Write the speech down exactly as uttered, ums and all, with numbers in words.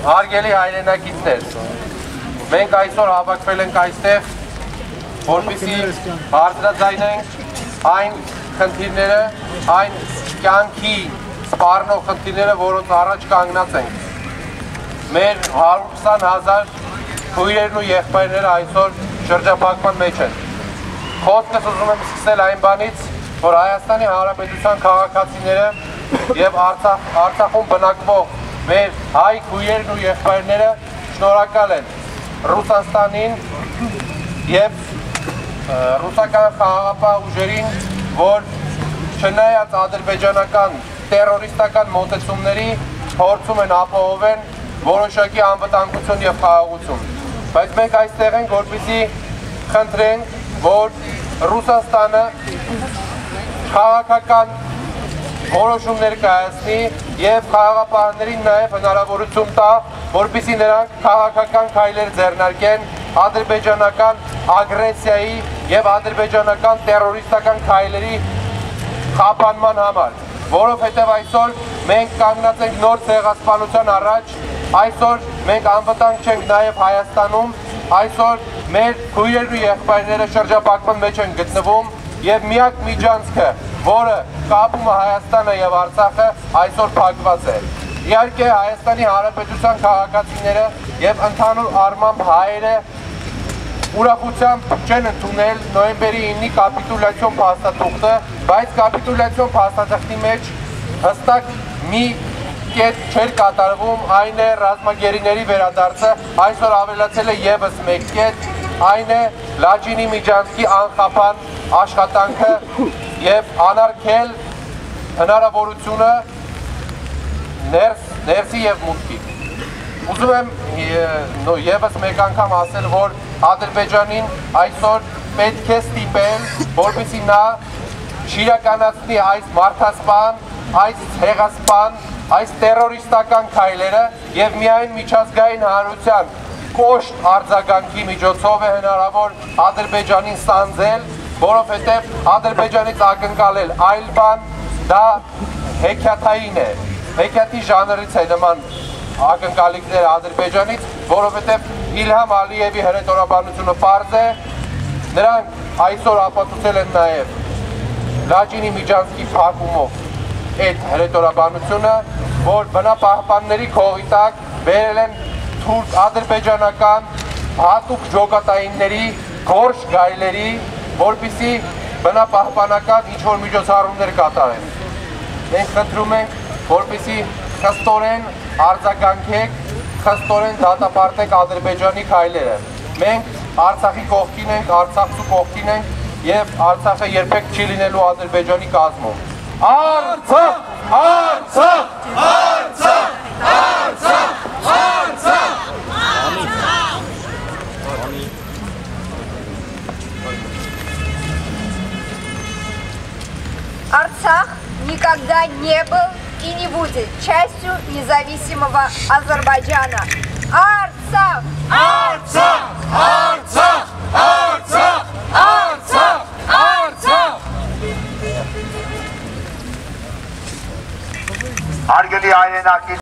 Հարգելի հայրենակիցներ, մենք այսօր հավաքվել ենք այստեղ, որպեսզի բարձրաձայնենք այն խնդիրները, այն կյանքի սպառնող խնդիրները, որոնց առաջ կանգնած ենք։ Մեր հարյուր քսան հազար քույրերն ու եղբայրները այսօր շրջափակման մեջ են։ Խոսքս ուզում եմ սկսել այն բանից, որ Հայաստանի Հանրապետության քաղաքացիները եւ Արցախում բնակվող մեր հայ քույրերն ու եղբայրները շնորհակալ են Ռուսաստանին եւ ռուսական խաղաղապահ ուժերին, որ չնայած ադրբեջանական տերորիստական մոտեցումների փորձում են ապահովել որոշակի անվտանգություն եւ խաղաղություն։ Բայց մենք այստեղ ենք, որպեսզի խնդրենք, որ Ռուսաստանը քաղաքական որոշումներ կայացնի եւ խաղաղապահներին նաեւ հնարավորություն տա, որպեսզի նրանք քաղաքական քայլեր ձեռնարկեն ադրբեջանական ագրեսիայի եւ ադրբեջանական տերորիստական քայլերի խափանման համար, որովհետեւ այսօր մենք կանգնած ենք նոր ցեղասպանության առաջ, այսօր մենք անվտանգ չենք նաեւ Հայաստանում, այսօր մեր քույրերն ու եղբայրները շրջափակման մեջ են գտնվում եւ միակ միջանցքը, որը կապում է Հայաստանը եւ Արցախը, այսօր փակված է։ Իհարկե Հայաստանի Հանրապետության քաղաքացիները եւ ընդհանուր առմամբ հայերը ուրախությամբ չեն ընդունել նոյեմբերի իննի կապիտուլյացիոն փաստաթուղթը, բայց կապիտուլյացիոն փաստաթղթի մեջ հստակ մի կետ չէր կատարվում, այն է ռազմագերիների վերադարձը, այսօր ավելացել է եւս մեկ կետ, այն է Լաչինի միջանցքի անխափան աշխատանքը եւ անարգել հնարավորությունը ներսի եւ մուտքի։ Ուզում եմ եւս մեկ անգամ ասել, որ Ադրբեջանին այսօր պետք է ստիպել, որպեսզի նա չիրականացնի այս մարդասպան, այս ցեղասպան, այս տերորիստական քայլերը եւ միայն միջազգային հանրության կոշտ արձագանքի միջոցով է հնարավոր Ադրբեջանին սանձել, որովհետև Ադրբեջանից ակնկալել այլ բան, դա հեքիաթային է, հեքիաթի ժանրից է նման ակնկալիքները Ադրբեջանից, որովհետև Իլհամ Ալիևի հրետորաբանությունը պարզ է, նրանք այսօր ապացուցել են նաև Լաչինի միջանցքի փակումով այդ հրետորաբանությունը, որ բնապահպանների քողի տակ բերել են թուրք ադրբեջանական հատուկ ջոկատայինների գորշ գայլերի, որպեսզի բնապահպանական ինչ-որ միջոցառումներ կատարեն։ Մենք խնդրում ենք, որպեսզի խստորեն արձագանքեք, խստորեն դատապարտեք Ադրբեջանի քայլերը։ Մենք Արցախի կողքին ենք, Արցախցու կողքին ենք եւ Արցախը երբեք չի լինելու Ադրբեջանի կազմում։ Արցախ! Արցախ! Արցախ! Արցախ! Արցախ! Арцах никогда не был и не будет частью независимого Азербайджана. Арцах! Арцах! Арцах! Арцах! Арцах! Арцах! Հարգելի հայրենակիցներ